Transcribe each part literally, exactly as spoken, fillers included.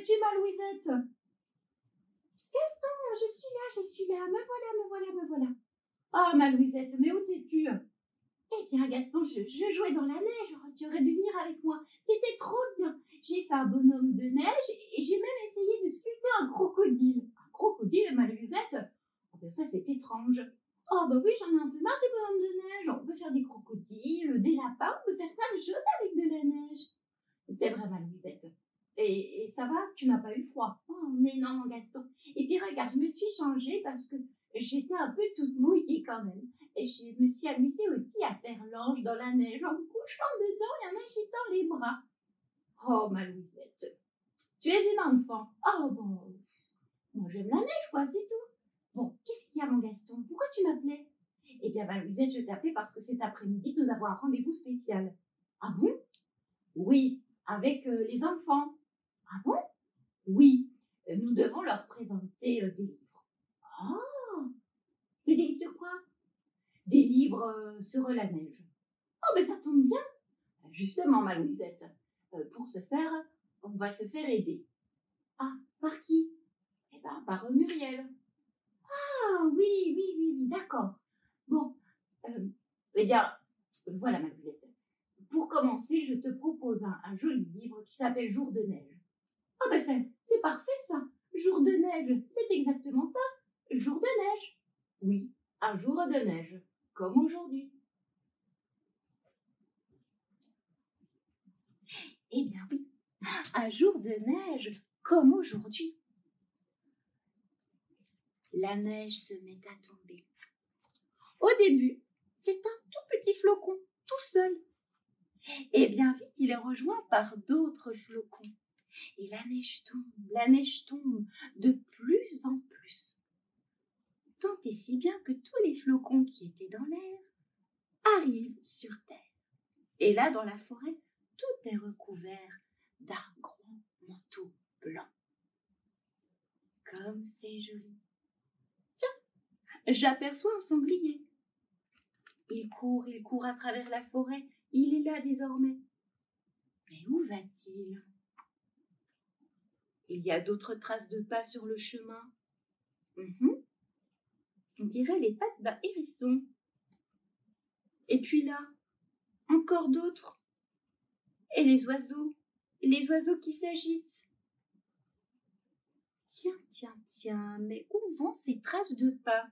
es-tu, ma Louisette? Gaston, je suis là, je suis là. Me voilà, me voilà, me voilà. Ah, ma Louisette, mais où t'es-tu? Eh bien, Gaston, je, je jouais dans la neige. Oh, tu aurais dû venir avec moi. C'était trop bien. J'ai fait un bonhomme de neige et j'ai même essayé de sculpter un crocodile. Un crocodile, ma Louisette? Oh, ben ça, c'est étrange. Oh, bah oui, j'en ai un peu marre des bonhommes de neige. On peut faire des crocodiles, des lapins, on peut faire plein de choses avec de la neige. C'est vrai, ma Louisette. Et, et ça va, tu n'as pas eu froid? Oh, mais non, mon Gaston. Et puis regarde, je me suis changée parce que j'étais un peu toute mouillée quand même. Et je me suis amusée aussi à faire l'ange dans la neige en me couchant dedans et en agitant les bras. Oh, ma Louisette, tu es une enfant. Oh, bon, moi j'aime la neige, quoi, c'est tout. Bon, qu'est-ce qu'il y a, mon Gaston? Pourquoi tu m'appelais? Eh bien, ma Louisette, je t'appelais parce que cet après-midi, nous avons un rendez-vous spécial. Ah bon? Oui, avec euh, les enfants. Ah bon? Oui, euh, nous devons leur présenter euh, des livres. Ah! Mais des livres de quoi? Des livres euh, sur la neige. Oh, ben ça tombe bien. Justement, ma Louisette, euh, pour ce faire, on va se faire aider. Ah, par qui? Eh bien, par euh, Muriel. Ah, oui, oui, oui, oui, d'accord. Bon, euh, eh bien, voilà, ma Louisette. Pour commencer, je te propose un, un joli livre qui s'appelle Jour de neige. Ah, ben c'est, c'est parfait, ça. Jour de neige, c'est exactement ça. Jour de neige. Oui, un jour de neige, comme aujourd'hui. Eh bien oui, un jour de neige comme aujourd'hui. La neige se met à tomber. Au début, c'est un tout petit flocon, tout seul. Et bien vite, il est rejoint par d'autres flocons. Et la neige tombe, la neige tombe de plus en plus. Tant et si bien que tous les flocons qui étaient dans l'air arrivent sur terre. Et là, dans la forêt, tout est recouvert d'un grand manteau blanc. Comme c'est joli. Tiens, j'aperçois un sanglier. Il court, il court à travers la forêt. Il est là désormais. Mais où va-t-il? Il y a d'autres traces de pas sur le chemin. Mmh. On dirait les pattes d'un hérisson. Et puis là, encore d'autres. Et les oiseaux, les oiseaux qui s'agitent. Tiens, tiens, tiens, mais où vont ces traces de pas?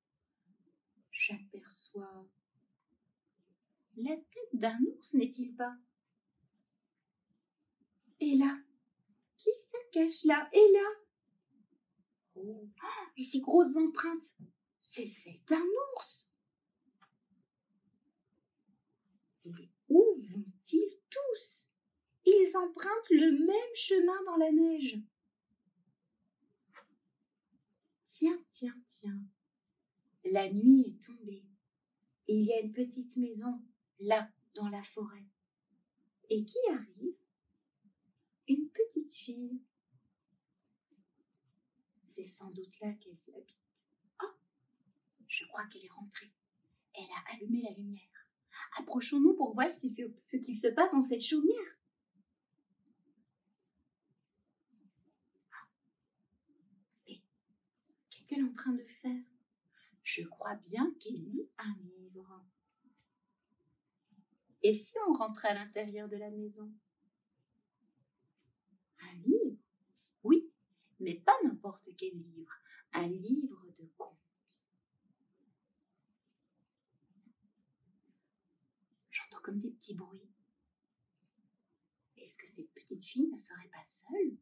J'aperçois la tête d'un ours, n'est-il pas? Et là, qui se cache là? Et là? Oh, et ces grosses empreintes, c'est c'est un ours. Et où vont-ils tous? Ils empruntent le même chemin dans la neige. Tiens, tiens, tiens, la nuit est tombée et il y a une petite maison là dans la forêt. Et qui arrive? Une petite fille. C'est sans doute là qu'elle habite. Oh, je crois qu'elle est rentrée. Elle a allumé la lumière. Approchons-nous pour voir ce qu'il se passe dans cette chaumière. Mais qu'est-elle en train de faire? Je crois bien qu'elle lit un livre. Et si on rentrait à l'intérieur de la maison? Un livre? Oui, mais pas n'importe quel livre. Un livre de contes. J'entends comme des petits bruits. Est-ce que cette petite fille ne serait pas seule?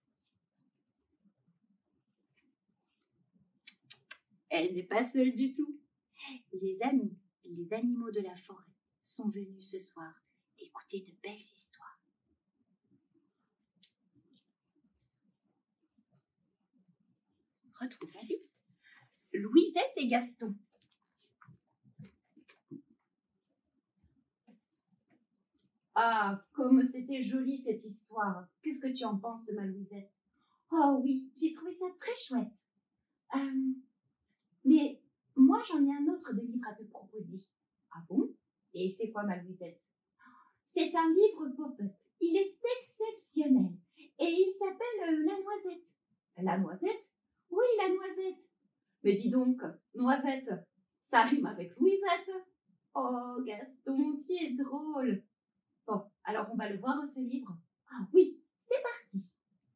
Elle n'est pas seule du tout. Les amis, les animaux de la forêt sont venus ce soir écouter de belles histoires. Retrouve la vie. Louisette et Gaston. Ah, comme c'était joli cette histoire. Qu'est-ce que tu en penses, ma Louisette? Oh oui, j'ai trouvé ça très chouette. Euh, mais moi, j'en ai un autre de livre à te proposer. Ah bon? Et c'est quoi, ma Louisette? C'est un livre pop-up. Il est exceptionnel. et il s'appelle euh, la noisette. La noisette? Oui, la noisette. Mais dis donc, noisette, ça rime avec Louisette. Oh, Gaston, tu es drôle. Bon, alors on va le voir ce livre. Ah oui, c'est parti.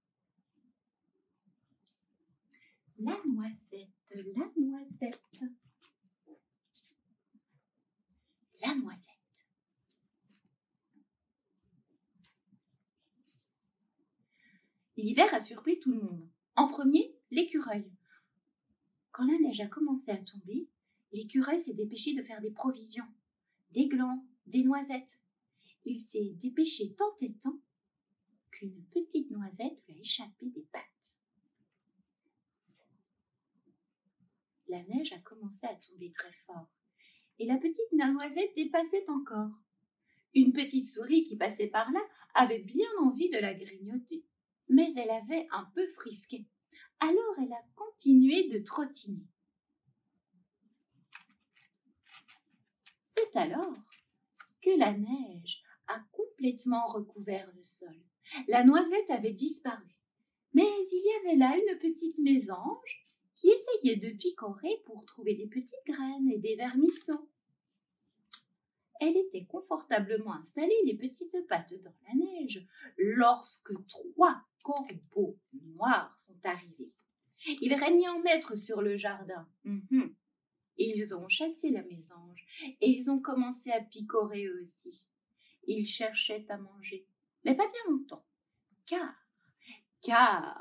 La noisette, la noisette. La noisette. L'hiver a surpris tout le monde. En premier, l'écureuil. Quand la neige a commencé à tomber, l'écureuil s'est dépêché de faire des provisions, des glands, des noisettes. Il s'est dépêché tant et tant qu'une petite noisette lui a échappé des pattes. La neige a commencé à tomber très fort et la petite noisette dépassait encore. Une petite souris qui passait par là avait bien envie de la grignoter, mais elle avait un peu frisqué. Alors elle a continué de trottiner. C'est alors que la neige a complètement recouvert le sol. La noisette avait disparu, mais il y avait là une petite mésange qui essayait de picorer pour trouver des petites graines et des vermisseaux. Elle était confortablement installée, les petites pattes dans la neige, lorsque trois corbeaux noirs sont arrivés. Ils régnaient en maître sur le jardin. Mm-hmm. Ils ont chassé la mésange et ils ont commencé à picorer eux aussi. Ils cherchaient à manger, mais pas bien longtemps, car, car,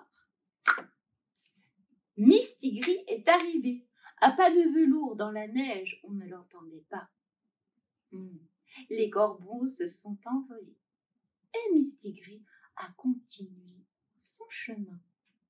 Mistigris est arrivé. À pas de velours dans la neige, on ne l'entendait pas. Hmm. Les corbeaux se sont envolés et Mistigris a continué son chemin.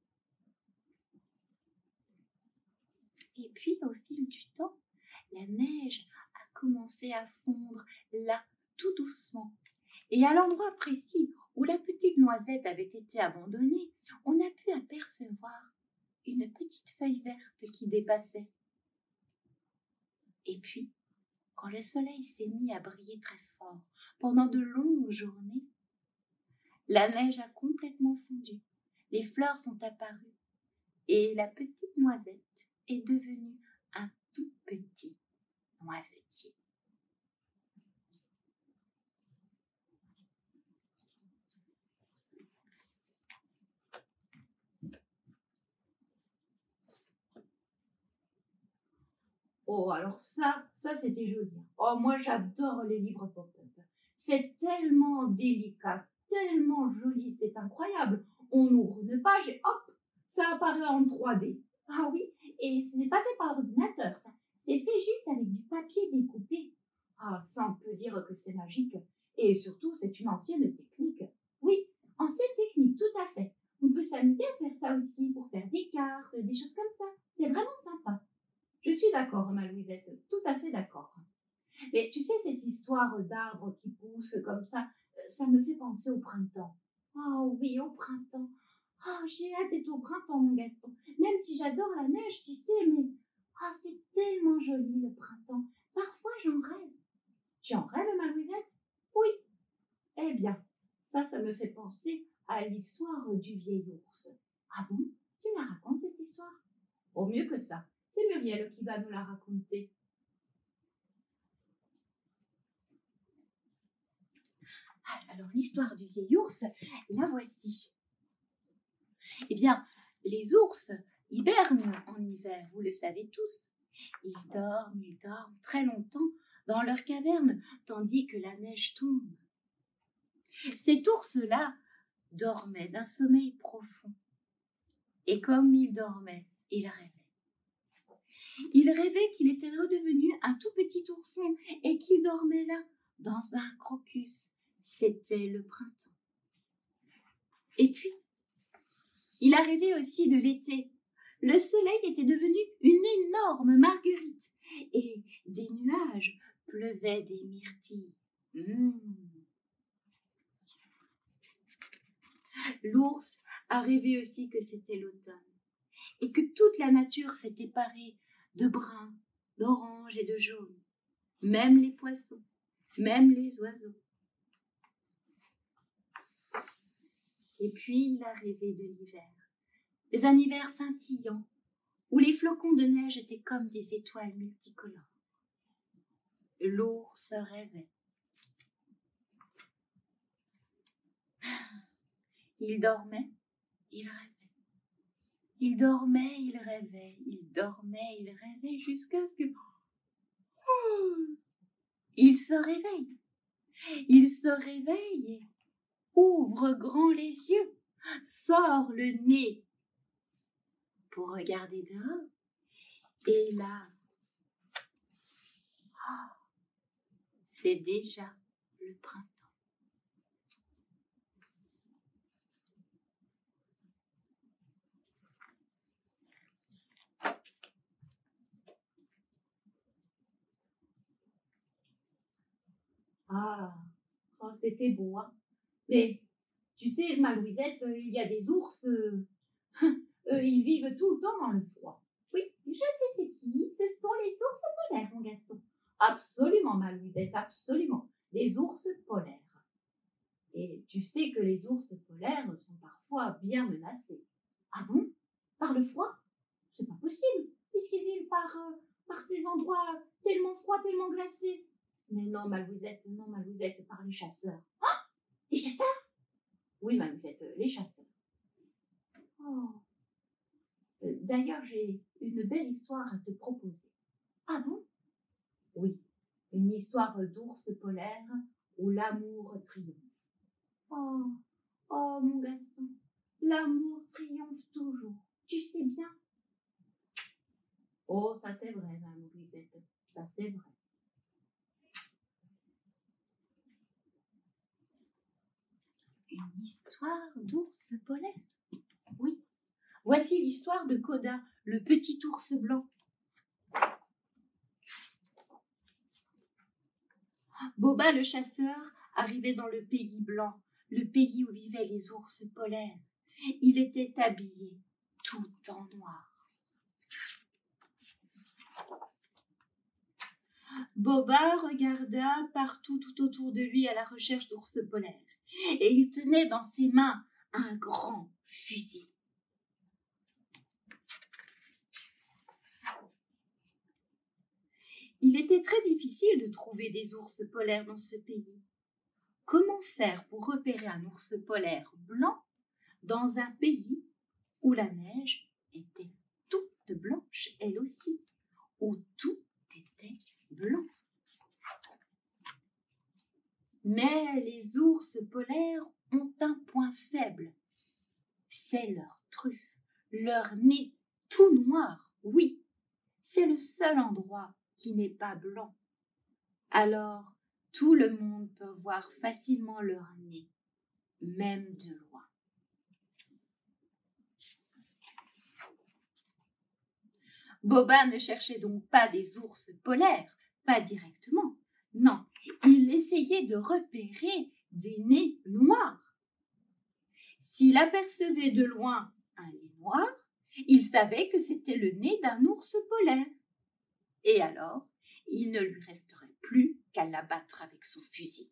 Et puis, au fil du temps, la neige a commencé à fondre là, tout doucement. Et à l'endroit précis où la petite noisette avait été abandonnée, on a pu apercevoir une petite feuille verte qui dépassait. Et puis, quand le soleil s'est mis à briller très fort pendant de longues journées, la neige a complètement fondu, les fleurs sont apparues et la petite noisette est devenue un tout petit noisetier. Oh, alors ça, ça c'était joli. Oh, moi j'adore les livres pop-up. C'est tellement délicat, tellement joli, c'est incroyable. On ouvre une page et hop, ça apparaît en trois D. Ah oui, et ce n'est pas fait par ordinateur, ça. C'est fait juste avec du papier découpé. Ah, ça on peut dire que c'est magique. Et surtout, c'est une ancienne technique. Oui, ancienne technique, tout à fait. On peut s'amuser à faire ça aussi pour faire des cartes, des choses comme ça. C'est vraiment sympa. Je suis d'accord, ma Louisette, tout à fait d'accord. Mais tu sais, cette histoire d'arbres qui poussent comme ça, ça me fait penser au printemps. Oh oui, au printemps. Oh, j'ai hâte d'être au printemps, mon Gaston. Même si j'adore la neige, tu sais, mais oh, c'est tellement joli le printemps. Parfois, j'en rêve. Tu en rêves, ma Louisette? Oui. Eh bien, ça, ça me fait penser à l'histoire du vieil ours. Ah bon? Tu me la racontes, cette histoire? Au mieux que ça. C'est Muriel qui va nous la raconter. Alors, l'histoire du vieil ours, la voici. Eh bien, les ours hibernent en hiver, vous le savez tous. Ils dorment, ils dorment très longtemps dans leur caverne, tandis que la neige tombe. Cet ours-là dormait d'un sommeil profond. Et comme il dormait, il rêvait. Il rêvait qu'il était redevenu un tout petit ourson et qu'il dormait là, dans un crocus. C'était le printemps. Et puis, il a rêvé aussi de l'été. Le soleil était devenu une énorme marguerite et des nuages pleuvaient des myrtilles. Mmh. L'ours a rêvé aussi que c'était l'automne et que toute la nature s'était parée de brun, d'orange et de jaune. Même les poissons, même les oiseaux. Et puis il a rêvé de l'hiver, mais un hiver scintillant, où les flocons de neige étaient comme des étoiles multicolores. L'ours rêvait. Il dormait, il rêvait. Il dormait, il rêvait, il dormait, il rêvait, jusqu'à ce que... Il se réveille. Il se réveille et ouvre grand les yeux, sort le nez pour regarder dehors. Et là, c'est déjà le printemps. Ah, oh, c'était beau, hein. Mais tu sais, ma Louisette, euh, il y a des ours, euh, euh, ils vivent tout le temps dans le froid. Oui, je sais c'est qui, ce sont les ours polaires, mon Gaston. Absolument, ma Louisette, absolument, les ours polaires. Et tu sais que les ours polaires sont parfois bien menacés. Ah bon? Par le froid? C'est pas possible, puisqu'ils vivent par, euh, par ces endroits tellement froids, tellement glacés. Mais non, ma Louisette, non, ma Louisette, par les chasseurs. Ah, les chasseurs? Oui, ma Louisette, les chasseurs. Oh. Euh, D'ailleurs, j'ai une belle histoire à te proposer. Ah bon? Oui, une histoire d'ours polaire où l'amour triomphe. Oh, oh, mon Gaston, l'amour triomphe toujours, tu sais bien. Oh, ça c'est vrai, ma Louisette, ça c'est vrai. Une histoire d'ours polaire? Oui. Voici l'histoire de Koda, le petit ours blanc. Boba le chasseur arrivait dans le pays blanc, le pays où vivaient les ours polaires. Il était habillé tout en noir. Boba regarda partout tout autour de lui à la recherche d'ours polaires, et il tenait dans ses mains un grand fusil. Il était très difficile de trouver des ours polaires dans ce pays. Comment faire pour repérer un ours polaire blanc dans un pays où la neige était toute blanche, elle aussi, où tout était blanc? Mais les ours polaires ont un point faible, c'est leur truffe, leur nez tout noir, oui, c'est le seul endroit qui n'est pas blanc. Alors, tout le monde peut voir facilement leur nez, même de loin. Boba ne cherchait donc pas des ours polaires, pas directement. Non, il essayait de repérer des nez noirs. S'il apercevait de loin un nez noir, il savait que c'était le nez d'un ours polaire. Et alors, il ne lui resterait plus qu'à l'abattre avec son fusil.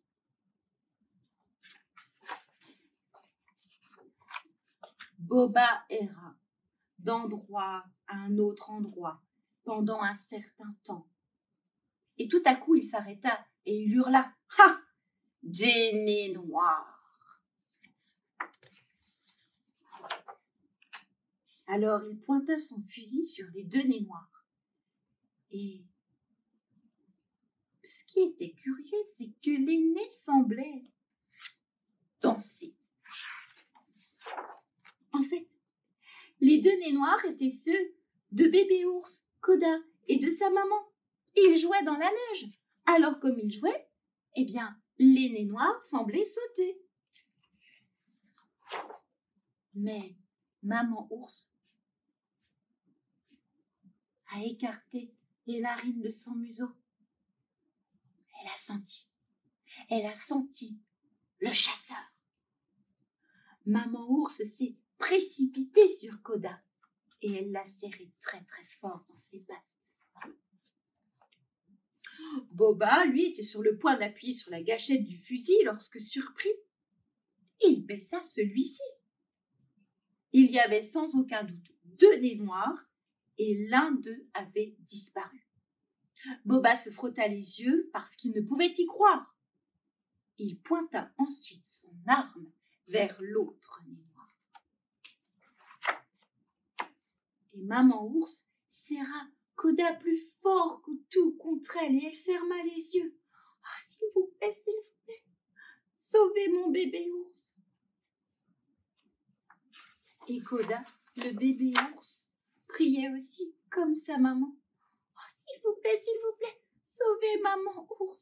Boba erra d'endroit à un autre endroit pendant un certain temps. Et tout à coup, il s'arrêta et il hurla « Ha! Des nez noirs !» Alors il pointa son fusil sur les deux nez noirs. Et ce qui était curieux, c'est que les nez semblaient danser. En fait, les deux nez noirs étaient ceux de bébé ours, Koda, et de sa maman. Ils jouaient dans la neige. Alors comme ils jouaient, eh bien, les nez noirs semblaient sauter. Mais maman ours a écarté les narines de son museau. Elle a senti, elle a senti le chasseur. Maman ours s'est précipitée sur Koda et elle l'a serré très très fort dans ses pattes. Boba, lui, était sur le point d'appuyer sur la gâchette du fusil lorsque, surpris, il baissa celui-ci. Il y avait sans aucun doute deux nez noirs et l'un d'eux avait disparu. Boba se frotta les yeux parce qu'il ne pouvait y croire. Il pointa ensuite son arme vers l'autre nez noir. Et maman ours serra Koda plus fort que tout contre elle et elle ferma les yeux. « Ah, s'il vous plaît, s'il vous plaît, sauvez mon bébé ours !» Et Koda, le bébé ours, priait aussi comme sa maman. « Oh, s'il vous plaît, s'il vous plaît, sauvez maman ours !»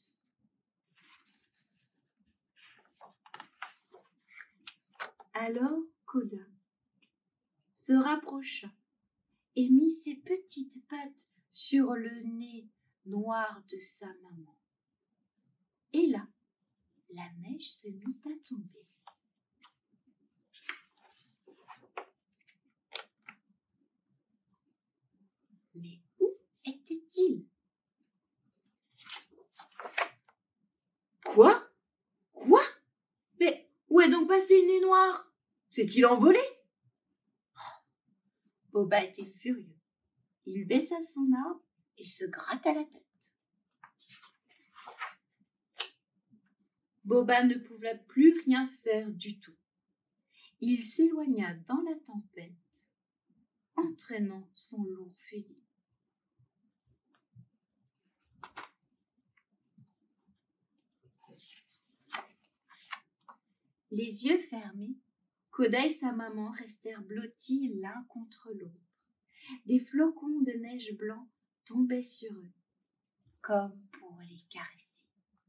Alors Koda se rapprocha et mit ses petites pattes sur le nez noir de sa maman. Et là, la neige se mit à tomber. Mais où était-il? Quoi? Quoi? Mais où est donc passé le nez noir? S'est-il envolé? Oh, Boba était furieux. Il baissa son arbre et se gratta la tête. Boba ne pouvait plus rien faire du tout. Il s'éloigna dans la tempête, entraînant son lourd fusil. Les yeux fermés, Koda et sa maman restèrent blottis l'un contre l'autre. Des flocons de neige blanc tombaient sur eux, comme pour les caresser.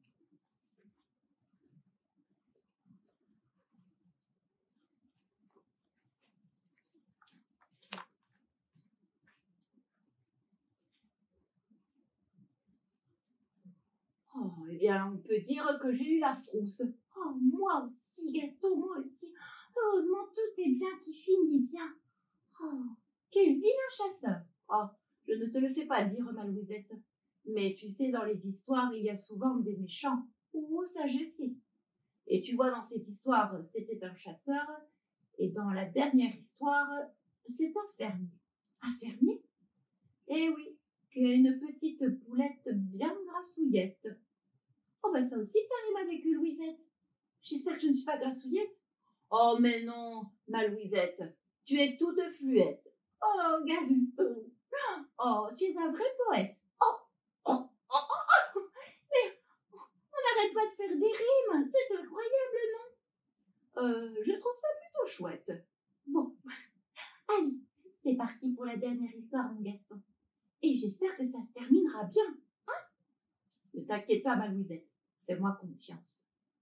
Oh, eh bien, on peut dire que j'ai eu la frousse. Oh, moi aussi, Gaston, moi aussi. Heureusement, tout est bien qui finit bien. Oh, quel vilain chasseur. Oh, je ne te le fais pas dire, ma Louisette. Mais tu sais, dans les histoires, il y a souvent des méchants. Oh, ça je sais. Et tu vois, dans cette histoire, c'était un chasseur. Et dans la dernière histoire, c'est un fermier. Un fermier? Eh oui, qui a une petite poulette bien grassouillette. Oh ben ça aussi, ça rime avec Louisette. J'espère que je ne suis pas grassouillette. Oh mais non, ma Louisette, tu es toute fluette. Oh Gaston, oh tu es un vrai poète. Oh, oh, oh, oh, oh. Mais on n'arrête pas de faire des rimes, c'est incroyable, non? Euh, je trouve ça plutôt chouette. Bon, allez, c'est parti pour la dernière histoire, mon Gaston. Et j'espère que ça se terminera bien. Hein? Ne t'inquiète pas, ma Louisette. Fais-moi confiance.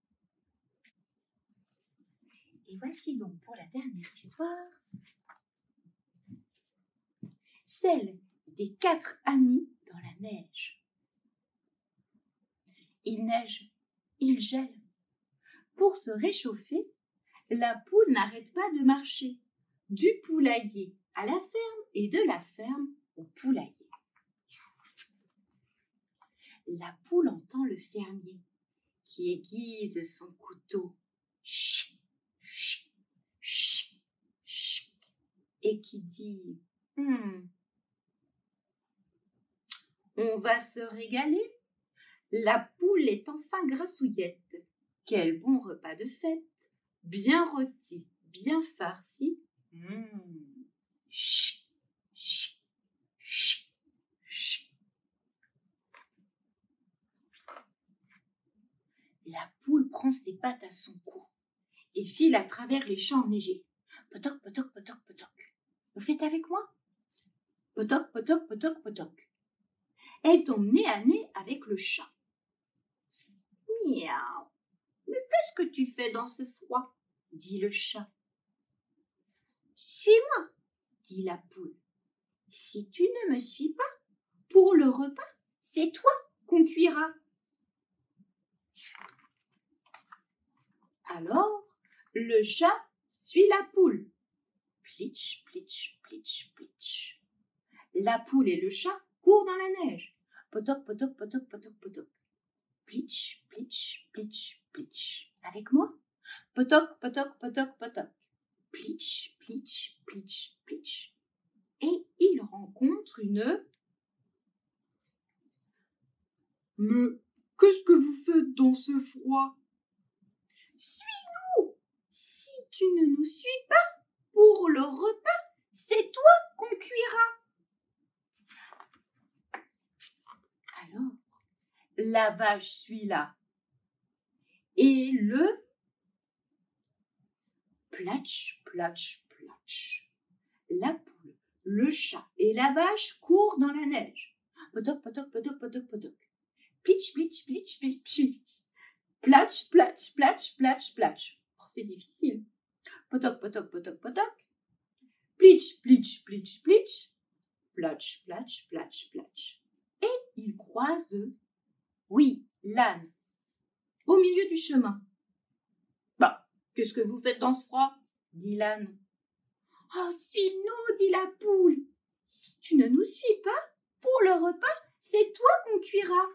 Et voici donc pour la dernière histoire, celle des quatre amis dans la neige. Il neige, il gèle. Pour se réchauffer, la poule n'arrête pas de marcher, du poulailler à la ferme et de la ferme au poulailler. La poule entend le fermier qui aiguise son couteau, chut, chut, chut, chut, et qui dit hmm, « On va se régaler. La poule est enfin grassouillette. Quel bon repas de fête, bien rôti, bien farci. Hmm, chut, chut, chut, chut. » La poule prend ses pattes à son cou et file à travers les champs enneigés. Potoc, potoc, potoc, potoc. Vous faites avec moi? Potoc, potoc, potoc, potoc. Elle tombe nez à nez avec le chat. Miaou. Mais qu'est-ce que tu fais dans ce froid? Dit le chat. Suis-moi, dit la poule. Si tu ne me suis pas, pour le repas, c'est toi qu'on cuira. Alors, le chat suit la poule. Plitch, plitch, plitch, plitch. La poule et le chat courent dans la neige. Potoc, potoc, potoc, potoc, potoc. Plitch, plitch, plitch, plitch. Avec moi? Potoc, potoc, potoc, potoc. plitch, plitch, plitch, plitch. Et il rencontre une... Mais qu'est-ce que vous faites dans ce froid? Suis-nous! Si tu ne nous suis pas, pour le repas, c'est toi qu'on cuira. Alors, la vache suit là. Et le platch, platch, platch. La poule, le chat et la vache courent dans la neige. Potoc, potoc, potoc, potoc, potoc. Plitch, plitch, plitch, plitch, plitch. Platch, platch, platch, platch, platch. Oh, c'est difficile. Potoc, potoc, potoc, potoc. Plitch, plitch, plitch, plitch. Platch, platch, platch, platch. Et ils croisent, oui, l'âne, au milieu du chemin. Bah, qu'est-ce que vous faites dans ce froid? Dit l'âne. Oh, suis-nous, dit la poule. Si tu ne nous suis pas, pour le repas, c'est toi qu'on cuira.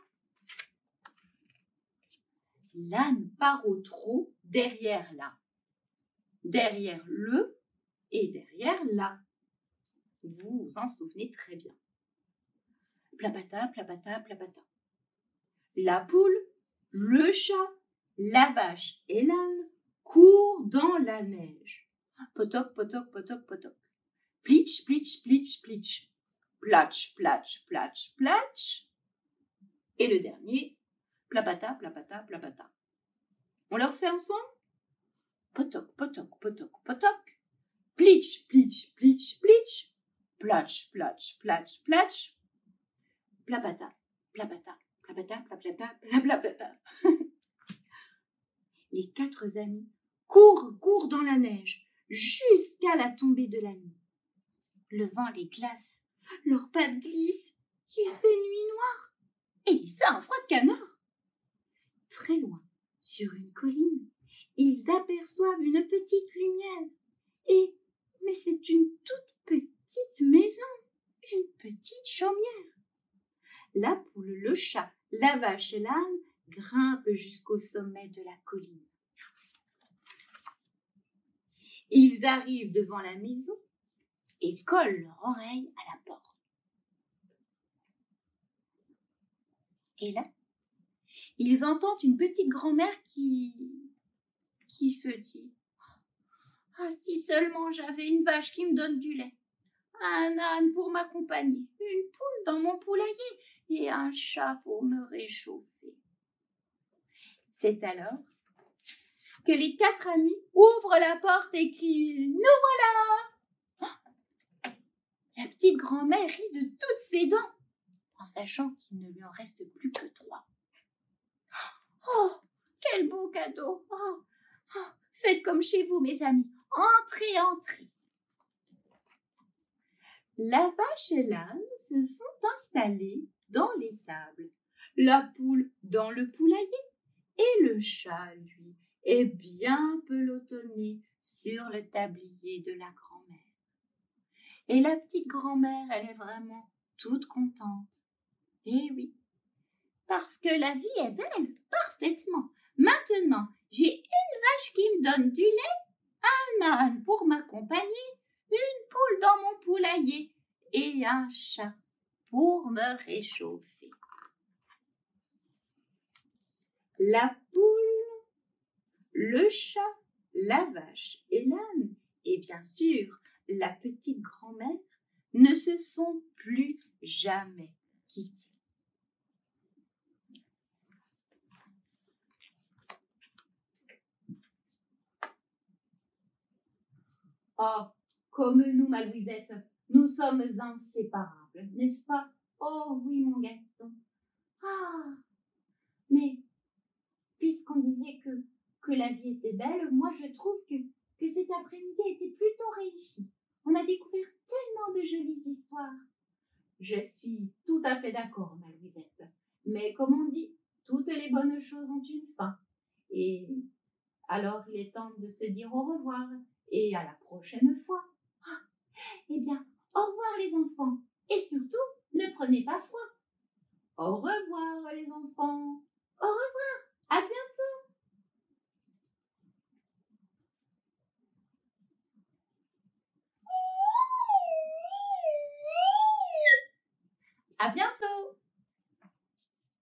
L'âne part au trot derrière là, derrière le et derrière la. Vous vous en souvenez très bien. Plapata, plapata, plapata. La poule, le chat, la vache et l'âne courent dans la neige. Potoc, potoc, potoc, potoc. Plitch, plitch, plitch, plitch. Platch, platch, platch, platch. Et le dernier, plapata, plapata, plapata. On le refait ensemble? Potoc, potoc, potoc, potoc. Plitch, plitch, plitch, plitch. Platch, platch, platch, platch. Plapata, plapata, plapata, plapata, plapata. Les quatre amis courent, courent dans la neige jusqu'à la tombée de la nuit. Le vent les glace, leurs pattes glissent, il fait nuit noire et il fait un froid de canard. Très loin, sur une colline, ils aperçoivent une petite lumière. Et, mais c'est une toute petite maison, une petite chaumière. La poule, le chat, la vache et l'âne grimpent jusqu'au sommet de la colline. Ils arrivent devant la maison et collent leur oreille à la porte. Et là, ils entendent une petite grand-mère qui, qui se dit « Ah, si seulement j'avais une vache qui me donne du lait, un âne pour m'accompagner, une poule dans mon poulailler et un chat pour me réchauffer. » C'est alors que les quatre amis ouvrent la porte et crient « Nous voilà !» La petite grand-mère rit de toutes ses dents en sachant qu'il ne lui en reste plus que trois. Oh, quel beau cadeau! Oh, oh, faites comme chez vous, mes amis. Entrez, entrez. La vache et l'âne se sont installés dans l'étable, la poule dans le poulailler et le chat, lui, est bien pelotonné sur le tablier de la grand-mère. Et la petite grand-mère, elle est vraiment toute contente. Eh oui, parce que la vie est belle, parfaitement. Maintenant, j'ai une vache qui me donne du lait, un âne pour m'accompagner, une poule dans mon poulailler et un chat pour me réchauffer. La poule, le chat, la vache et l'âne, et bien sûr la petite grand-mère, ne se sont plus jamais quittés. Oh, comme nous, ma Louisette, nous sommes inséparables, n'est-ce pas? Oh oui, mon Gaston. Ah, mais puisqu'on disait que, que la vie était belle, moi je trouve que, que cet après-midi était plutôt réussi. On a découvert tellement de jolies histoires. Je suis tout à fait d'accord, ma Louisette. Mais comme on dit, toutes les bonnes choses ont une fin. Et alors il est temps de se dire au revoir. Et à la prochaine fois. Ah, eh bien, au revoir les enfants. Et surtout, ne prenez pas froid. Au revoir les enfants.